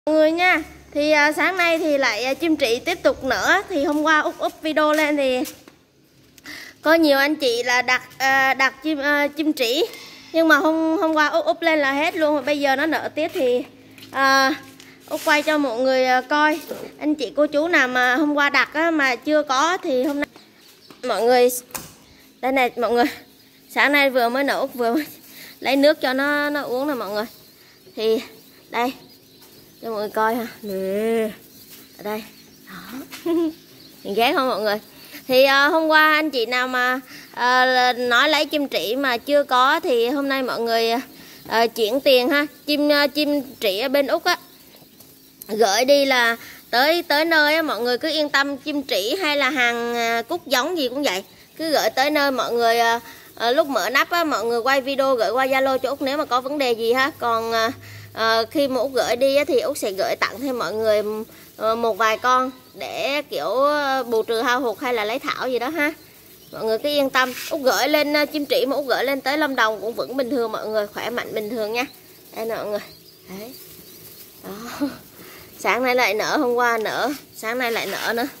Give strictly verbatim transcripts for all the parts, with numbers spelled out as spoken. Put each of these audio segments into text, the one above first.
Mọi người nha, thì à, sáng nay thì lại à, chim trị tiếp tục nở. Thì hôm qua Út up video lên thì có nhiều anh chị là đặt à, đặt chim à, chim trĩ, nhưng mà hôm hôm qua Út up lên là hết luôn. Và bây giờ nó nở tiếp thì à, Út quay cho mọi người à, coi. Anh chị cô chú nào mà hôm qua đặt á, mà chưa có thì hôm nay mọi người đây này mọi người, sáng nay vừa mới nở, Út vừa mới lấy nước cho nó nó uống nè mọi người. Thì đây cho mọi người coi ha, nè ở đây đó. Mình ghét không mọi người? Thì uh, hôm qua anh chị nào mà uh, nói lấy chim trĩ mà chưa có thì hôm nay mọi người uh, chuyển tiền ha. Chim uh, chim trĩ ở bên Úc á, gửi đi là tới tới nơi á, mọi người cứ yên tâm. Chim trĩ hay là hàng uh, cúc giống gì cũng vậy, cứ gửi tới nơi mọi người. Uh, uh, lúc mở nắp á, mọi người quay video gửi qua Zalo cho Úc nếu mà có vấn đề gì ha. Còn uh, À, khi mà Út gửi đi thì Út sẽ gửi tặng thêm mọi người một vài con để kiểu bù trừ hao hụt hay là lấy thảo gì đó ha. Mọi người cứ yên tâm. Út gửi lên chim trĩ mà Út gửi lên tới Lâm Đồng cũng vẫn bình thường mọi người, khỏe mạnh bình thường nha. Đây nè mọi người. Đấy. Đó. Sáng nay lại nở, hôm qua nở, sáng nay lại nở nữa.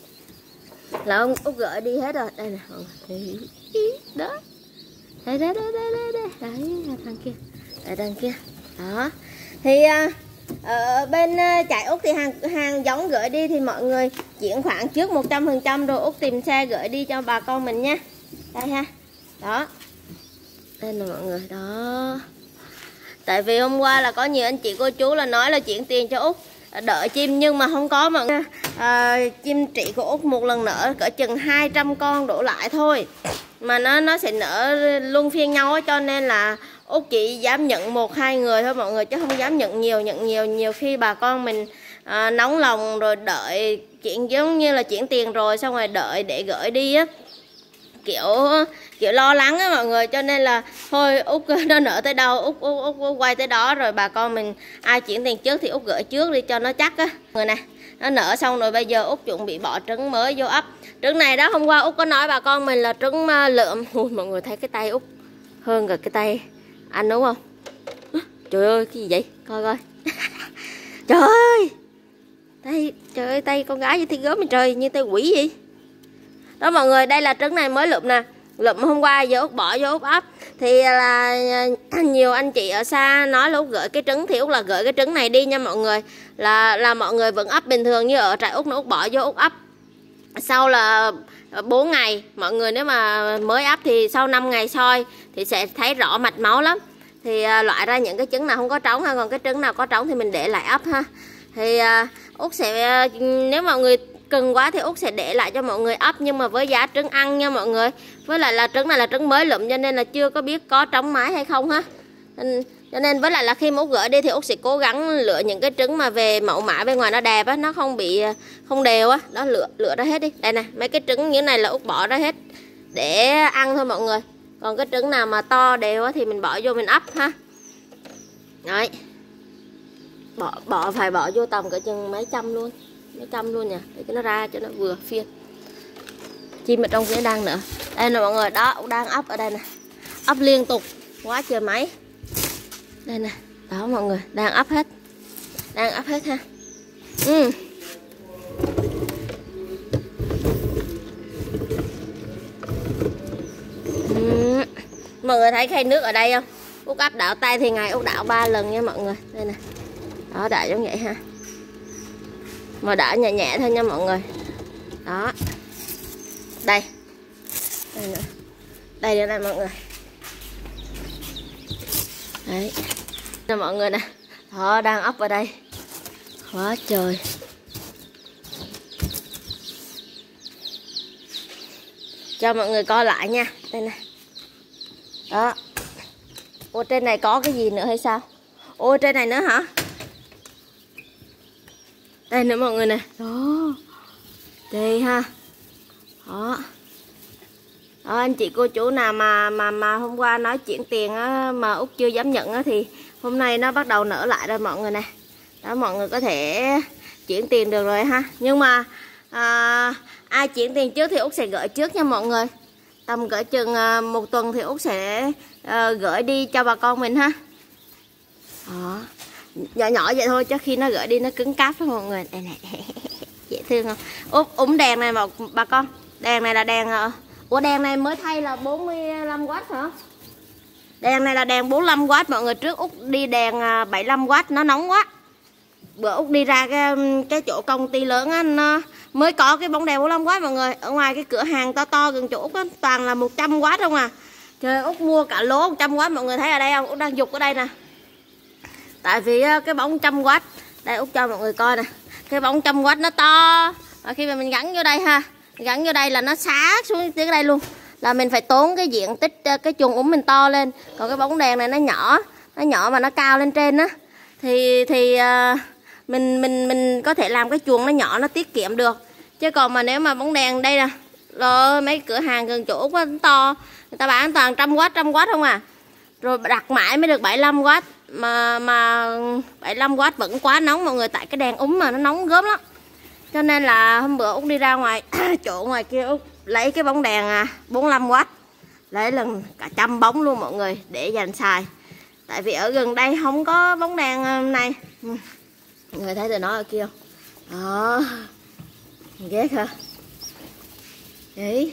Là ông Út gửi đi hết rồi. Đây nè mọi người. Đó. Đây đây đây đây đây. Đấy, thằng kia. Đây đằng kia. Đó. Thì ở bên chạy Út thì hàng hàng giống gửi đi thì mọi người chuyển khoản trước một trăm phần trăm rồi Út tìm xe gửi đi cho bà con mình nha. Đây ha. Đó. Đây là mọi người đó. Tại vì hôm qua là có nhiều anh chị cô chú là nói là chuyển tiền cho Út đợi chim, nhưng mà không có mọi người. À, chim trĩ của Út một lần nở cỡ chừng hai trăm con đổ lại thôi. Mà nó nó sẽ nở luân phiên nhau, cho nên là Út chỉ dám nhận một hai người thôi mọi người, chứ không dám nhận nhiều. Nhận nhiều nhiều khi bà con mình à, nóng lòng rồi đợi chuyện, giống như là chuyển tiền rồi xong rồi đợi để gửi đi á, kiểu kiểu lo lắng á mọi người. Cho nên là thôi Út nó nở tới đâu Út, Út, Út, Út quay tới đó, rồi bà con mình ai chuyển tiền trước thì Út gửi trước đi cho nó chắc á. Người này nó nở xong rồi, bây giờ Út chuẩn bị bỏ trứng mới vô ấp. Trứng này đó, hôm qua Út có nói bà con mình là trứng lượm. Ui, mọi người thấy cái tay Út hơn cả cái tay anh đúng không? Trời ơi cái gì vậy, coi coi. Trời ơi tay, trời ơi tay con gái như thấy gớm, trời như tay quỷ vậy đó mọi người. Đây là trứng này mới lụm nè, lụm hôm qua giờ Út bỏ vô Út ấp. Thì là nhiều anh chị ở xa nói là Út gửi cái trứng, thì Út là gửi cái trứng này đi nha mọi người, là là mọi người vẫn ấp bình thường như ở trại Út, nó Út bỏ vô Út ấp. Sau là bốn ngày mọi người, nếu mà mới ấp thì sau năm ngày soi thì sẽ thấy rõ mạch máu lắm. Thì loại ra những cái trứng nào không có trống ha, còn cái trứng nào có trống thì mình để lại ấp ha. Thì Út sẽ, nếu mọi người cần quá thì Út sẽ để lại cho mọi người ấp, nhưng mà với giá trứng ăn nha mọi người. Với lại là trứng này là trứng mới lụm cho nên là chưa có biết có trống mái hay không ha. Cho nên với lại là khi mà Út gửi đi thì Út sẽ cố gắng lựa những cái trứng mà về mẫu mã bên ngoài nó đẹp á, nó không bị không đều á. Đó, lựa lựa ra hết đi. Đây nè, mấy cái trứng như này là Út bỏ ra hết để ăn thôi mọi người. Còn cái trứng nào mà to đều á thì mình bỏ vô mình ấp ha. Đấy. Bỏ bỏ phải bỏ vô tầm cỡ chừng mấy trăm luôn. Mấy trăm luôn nha, để cho nó ra cho nó vừa phiên. Chim ở trong kia đang nữa. Đây nè mọi người, đó Út đang ấp ở đây nè. Ấp liên tục quá trời máy. Đây nè, đó mọi người, đang ấp hết. Đang ấp hết ha. Ừ. Ừ. Mọi người thấy khay nước ở đây không? Út ấp đảo tay thì ngày Út đảo ba lần nha mọi người. Đây nè. Đó, đảo giống vậy ha. Mà đảo nhẹ nhẹ thôi nha mọi người. Đó. Đây. Đây nữa. Đây nữa này mọi người. Đấy. Nè mọi người nè. Đó, đang ấp ở đây. Quá trời. Cho mọi người coi lại nha. Đây nè. Đó. Ủa trên này có cái gì nữa hay sao? Ôi trên này nữa hả? Đây nữa mọi người nè. Đó. Đây ha. Đó. Đó, anh chị cô chú nào mà mà mà hôm qua nói chuyển tiền á, mà Út chưa dám nhận á, thì hôm nay nó bắt đầu nở lại rồi mọi người nè. Đó, mọi người có thể chuyển tiền được rồi ha. Nhưng mà à, ai chuyển tiền trước thì Út sẽ gửi trước nha mọi người. Tầm cỡ chừng à, một tuần thì Út sẽ à, gửi đi cho bà con mình ha. Đó. nhỏ nhỏ vậy thôi, chứ khi nó gửi đi nó cứng cáp đó mọi người. Đây này. Dễ thương không? Úp úng đèn này mà bà con. Đèn này là đèn, ủa đèn này mới thay là bốn mươi lăm oát hả? Đèn này là đèn bốn mươi lăm oát mọi người. Trước Út đi đèn bảy mươi lăm oát nó nóng quá. Bữa Út đi ra cái, cái chỗ công ty lớn á, nó mới có cái bóng đèn bốn mươi lăm oát mọi người. Ở ngoài cái cửa hàng to to gần chỗ Út á, toàn là một trăm oát không à. Trời, Út mua cả lố một trăm oát mọi người thấy ở đây không? Út đang giục ở đây nè. Tại vì cái bóng một trăm oát, đây Út cho mọi người coi nè. Cái bóng một trăm oát nó to. Và khi mà mình gắn vô đây ha, gắn vô đây là nó xá xuống tới đây luôn. Là mình phải tốn cái diện tích cái chuồng úng mình to lên. Còn cái bóng đèn này nó nhỏ, nó nhỏ mà nó cao lên trên á, thì thì uh, mình mình mình có thể làm cái chuồng nó nhỏ, nó tiết kiệm được. Chứ còn mà nếu mà bóng đèn đây nè, rồi mấy cửa hàng gần chỗ nó to, người ta bán toàn trăm oát trăm oát không à. Rồi đặt mãi mới được bảy mươi lăm oát, mà mà bảy mươi lăm oát vẫn quá nóng mọi người, tại cái đèn úng mà nó nóng gớm lắm. Cho nên là hôm bữa Út đi ra ngoài chỗ ngoài kia, Út lấy cái bóng đèn bốn mươi lăm oát, lấy lần cả trăm bóng luôn mọi người để dành xài. Tại vì ở gần đây không có bóng đèn này. Mọi người thấy tụi nó ở kia không? Đó, ghét hả? Đấy,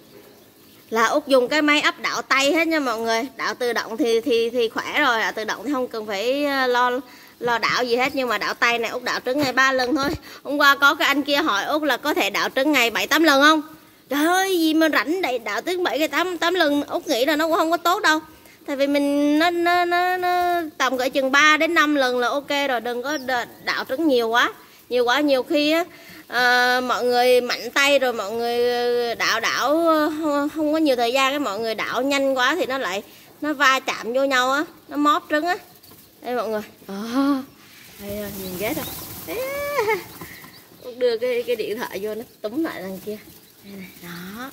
là Út dùng cái máy ấp đảo tay hết nha mọi người. Đảo tự động thì thì thì khỏe rồi, đảo tự động thì không cần phải lo lo đảo gì hết. Nhưng mà đảo tay này Út đảo trứng ngày ba lần thôi. Hôm qua có cái anh kia hỏi Út là có thể đảo trứng ngày bảy tám lần không? Trời ơi, gì mà rảnh đẩy đảo tới bảy cái tám tám lần. Út nghĩ là nó cũng không có tốt đâu. Tại vì mình nó nó nó, nó tầm cỡ chừng ba đến năm lần là ok rồi, đừng có đảo trứng nhiều quá. Nhiều quá nhiều khi á, à, mọi người mạnh tay rồi mọi người đảo đảo không, không có nhiều thời gian, cái mọi người đảo nhanh quá thì nó lại nó va chạm vô nhau á, nó móp trứng á. Đây mọi người. À, đây nhìn ghét không? Út đưa cái cái điện thoại vô nó túm lại đằng kia. Đây này, đó.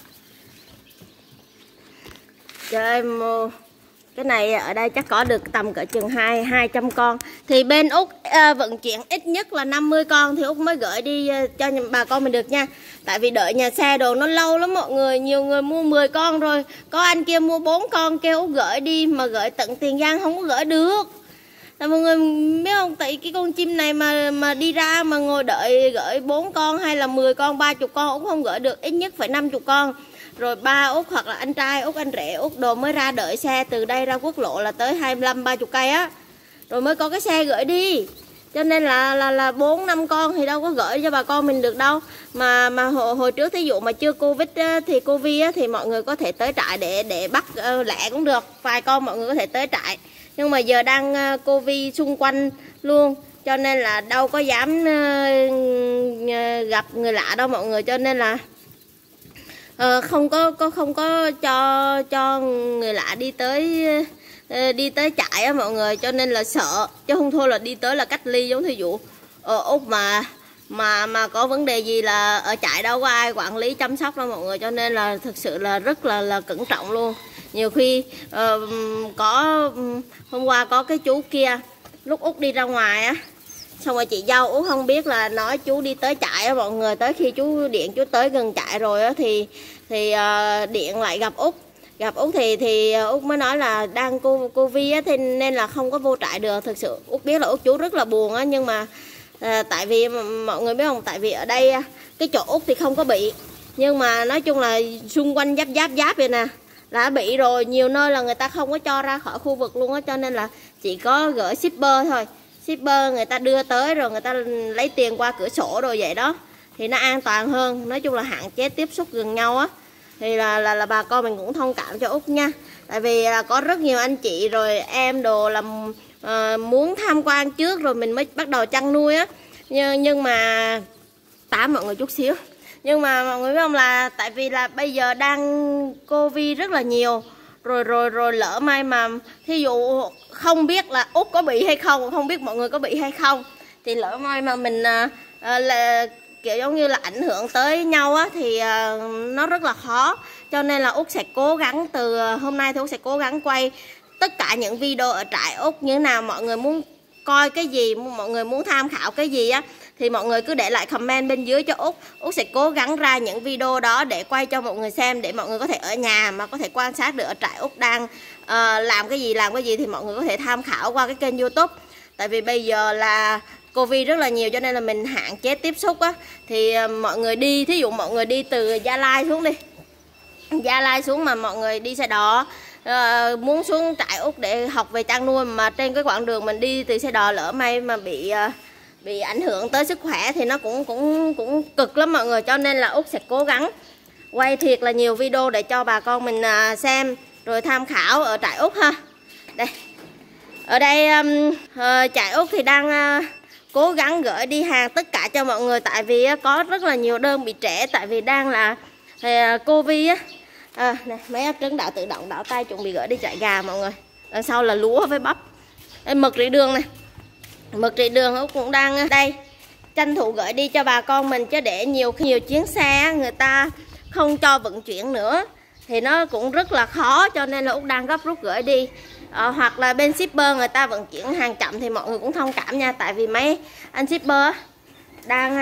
Trời ơi, cái này ở đây chắc có được tầm cỡ chừng hai hai trăm con. Thì bên Út à, vận chuyển ít nhất là năm mươi con thì Út mới gửi đi cho bà con mình được nha. Tại vì đợi nhà xe đồ nó lâu lắm mọi người. Nhiều người mua mười con rồi, có anh kia mua bốn con kêu Út gửi đi, mà gửi tận Tiền Giang không có gửi được. Là mọi người biết không, tại cái con chim này mà mà đi ra mà ngồi đợi gửi bốn con hay là mười con, ba mươi con Út không gửi được, ít nhất phải năm mươi con. Rồi ba Út hoặc là anh trai Út, anh rể Út đồ mới ra đợi xe từ đây ra quốc lộ là tới hai mươi lăm ba mươi cây á, rồi mới có cái xe gửi đi. Cho nên là là là bốn năm con thì đâu có gửi cho bà con mình được đâu. Mà mà hồi, hồi trước thí dụ mà chưa Covid á, thì Covid á, thì mọi người có thể tới trại để để bắt uh, lẻ cũng được, vài con mọi người có thể tới trại. Nhưng mà giờ đang uh, Covid xung quanh luôn, cho nên là đâu có dám uh, gặp người lạ đâu mọi người. Cho nên là uh, không có có không có cho cho người lạ đi tới uh, đi tới trại á mọi người. Cho nên là sợ, chứ không thôi là đi tới là cách ly. Giống thí dụ ở Úc mà mà mà có vấn đề gì là ở trại đâu có ai quản lý chăm sóc đâu mọi người. Cho nên là thực sự là rất là là cẩn trọng luôn. Nhiều khi uh, có hôm qua có cái chú kia lúc Út đi ra ngoài á, xong rồi chị dâu Út không biết là nói chú đi tới trại á mọi người. Tới khi chú điện chú tới gần trại rồi á thì thì uh, điện lại gặp Út. Gặp Út thì thì Út mới nói là đang cô Covid á, thì nên là không có vô trại được. Thực sự Út biết là Út chú rất là buồn á, nhưng mà à, tại vì mọi người biết không, tại vì ở đây cái chỗ Út thì không có bị, nhưng mà nói chung là xung quanh giáp giáp giáp vậy nè đã bị rồi. Nhiều nơi là người ta không có cho ra khỏi khu vực luôn á, cho nên là chỉ có gửi shipper thôi. Shipper người ta đưa tới rồi người ta lấy tiền qua cửa sổ rồi vậy đó, thì nó an toàn hơn. Nói chung là hạn chế tiếp xúc gần nhau á, thì là, là là bà con mình cũng thông cảm cho Út nha. Tại vì là có rất nhiều anh chị rồi em đồ làm uh, muốn tham quan trước rồi mình mới bắt đầu chăn nuôi á. Nhưng, nhưng mà tám mọi người chút xíu. Nhưng mà mọi người biết không, là tại vì là bây giờ đang Covid rất là nhiều. Rồi rồi rồi lỡ may mà thí dụ không biết là Út có bị hay không, không biết mọi người có bị hay không, thì lỡ may mà mình uh, là kiểu giống như là ảnh hưởng tới nhau á, thì uh, nó rất là khó. Cho nên là Út sẽ cố gắng từ uh, hôm nay thì Út sẽ cố gắng quay tất cả những video ở trại Út như thế nào. Mọi người muốn coi cái gì, mọi người muốn tham khảo cái gì á, thì mọi người cứ để lại comment bên dưới cho Út. Út sẽ cố gắng ra những video đó để quay cho mọi người xem, để mọi người có thể ở nhà mà có thể quan sát được ở trại Út đang uh, làm cái gì, làm cái gì thì mọi người có thể tham khảo qua cái kênh YouTube. Tại vì bây giờ là Covid rất là nhiều cho nên là mình hạn chế tiếp xúc á. Thì mọi người đi, thí dụ mọi người đi từ Gia Lai xuống đi, Gia Lai xuống mà mọi người đi xe đò, uh, muốn xuống trại Úc để học về chăn nuôi, mà trên cái quãng đường mình đi từ xe đò lỡ may mà bị uh, bị ảnh hưởng tới sức khỏe thì nó cũng cũng cũng cực lắm mọi người. Cho nên là Úc sẽ cố gắng quay thiệt là nhiều video để cho bà con mình uh, xem rồi tham khảo ở trại Úc ha. Đây, ở đây um, uh, trại Úc thì đang uh, cố gắng gửi đi hàng tất cả cho mọi người, tại vì uh, có rất là nhiều đơn bị trễ, tại vì đang là uh, Covid á. À, này, mấy áp trứng đảo tự động đảo tay chuẩn bị gửi đi trại gà mọi người. Đằng sau là lúa với bắp. Đây, mực rỉ đường này, mực rỉ đường Úc cũng đang đây tranh thủ gửi đi cho bà con mình, chứ để nhiều nhiều chuyến xe người ta không cho vận chuyển nữa thì nó cũng rất là khó, cho nên là Úc đang gấp rút gửi đi. À, hoặc là bên shipper người ta vận chuyển hàng chậm thì mọi người cũng thông cảm nha, tại vì mấy anh shipper đang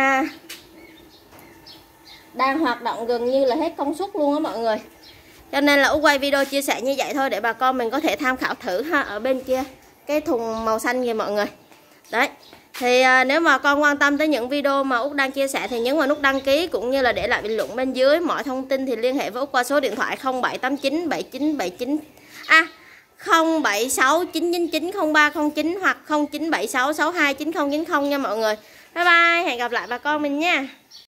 đang hoạt động gần như là hết công suất luôn á mọi người. Cho nên là Úc quay video chia sẻ như vậy thôi để bà con mình có thể tham khảo thử ha. Ở bên kia cái thùng màu xanh kìa mọi người. Đấy. Thì à, nếu mà con quan tâm tới những video mà Úc đang chia sẻ thì nhấn vào nút đăng ký cũng như là để lại bình luận bên dưới. Mọi thông tin thì liên hệ với Úc qua số điện thoại không bảy tám chín bảy chín bảy chín a không bảy sáu chín chín chín không ba không chín hoặc không chín bảy sáu sáu hai chín không chín không nha mọi người. Bye bye, hẹn gặp lại bà con mình nha.